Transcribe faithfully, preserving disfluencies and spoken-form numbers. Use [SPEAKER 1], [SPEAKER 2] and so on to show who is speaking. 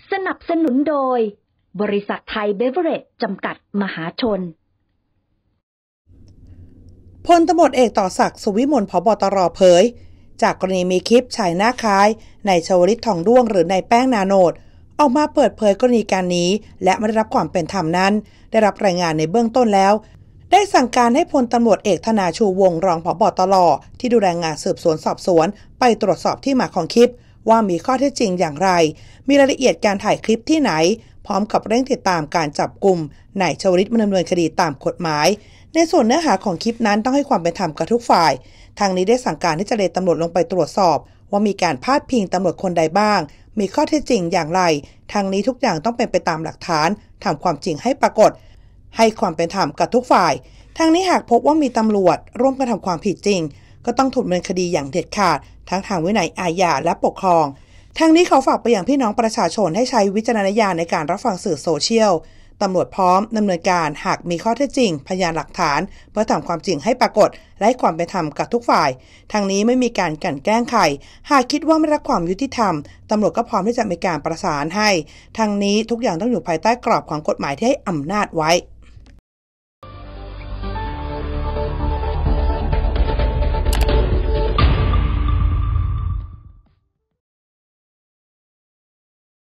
[SPEAKER 1] สนับสนุนโดยบริษัทไทยเบเวอเรจจำกัดมหาชน
[SPEAKER 2] พลตำรวจเอกต่อศักดิ์สุวิมล ผบ.ตร.เผยจากกรณีมีคลิปชายหน้าคล้ายนายชวลิตทองด้วงหรือนายแป้งนาโนดออกมาเปิดเผยกรณีการนี้และไม่ได้รับความเป็นธรรมนั้นได้รับรายงานในเบื้องต้นแล้วได้สั่งการให้พลตำรวจเอกธนาชูวงศ์รองผบ.ตร.ที่ดูแลงานสืบสวนสอบสวนไปตรวจสอบที่มาของคลิปว่ามีข้อเท็จจริงอย่างไรมีรายละเอียดการถ่ายคลิปที่ไหนพร้อมกับเร่งติดตามการจับกุมนายชวลิตมาดำเนินคดีตามกฎหมายในส่วนเนื้อหาของคลิปนั้นต้องให้ความเป็นธรรมกับทุกฝ่ายทางนี้ได้สั่งการให้เจรตำรวจลงไปตรวจสอบว่ามีการพาดพิงตำรวจคนใดบ้างมีข้อเท็จจริงอย่างไรทางนี้ทุกอย่างต้องเป็นไปตามหลักฐานทำความจริงให้ปรากฏให้ความเป็นธรรมกับทุกฝ่ายทางนี้หากพบว่ามีตำรวจร่วมกระทำความผิดจริงก็ต้องถูกดำเนินคดีอย่างเด็ดขาดทั้งทางวินัยอาญาและปกครองทางนี้เขาฝากไปอย่างพี่น้องประชาชนให้ใช้วิจารณญาณในการรับฟังสื่อโซเชียลตำรวจพร้อมดำเนินการหากมีข้อเท็จจริงพยานหลักฐานเพื่อทำความจริงให้ปรากฏและให้ความเป็นธรรมกับทุกฝ่ายทางนี้ไม่มีการกลั่นแกล้งใครหากคิดว่าไม่รับความยุติธรรมตำรวจก็พร้อมที่จะมีการประสานให้ทางนี้ทุกอย่างต้องอยู่ภายใต้กรอบของกฎหมายที่ให้อำนาจไว้